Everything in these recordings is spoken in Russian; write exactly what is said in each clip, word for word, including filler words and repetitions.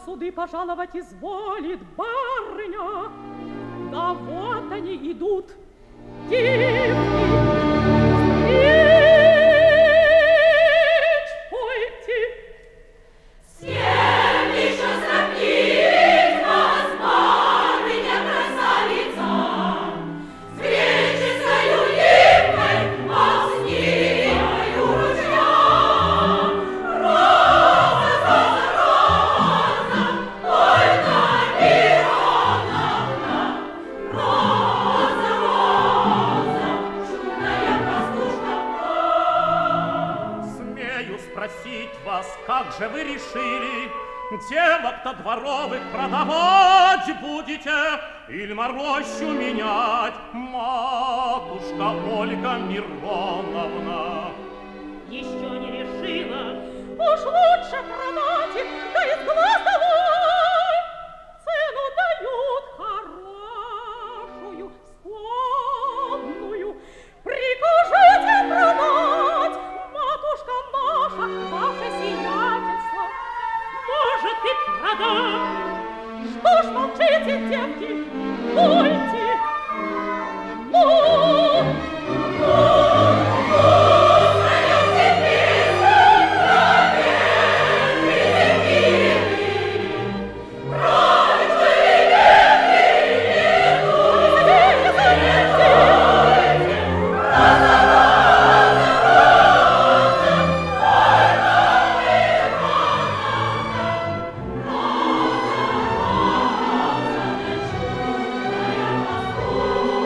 суды пожаловать изволит барыня. Да вот они идут, девки, встреч пойти. Всем еще сравнить вас, барыня красавица, греческою липкой, мазнею ручья. Роза, роза, роза, только Мироновна, роза, роза, чудная пастушка. Смею спросить вас, как же вы решили, девок-то дворовых продавать будете или на рощу менять, матушка Ольга Мироновна? Еще не решила, уж лучше продать их, да из глаз долой. Цену дают хорошую, скромную. Прикажите продать, матушка наша, ваше сиятельство. Может, и продам. Что ж молчите, девки, пойте. Ну, ну, ну.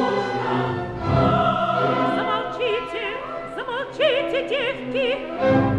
Замолчите, замолчите, девки!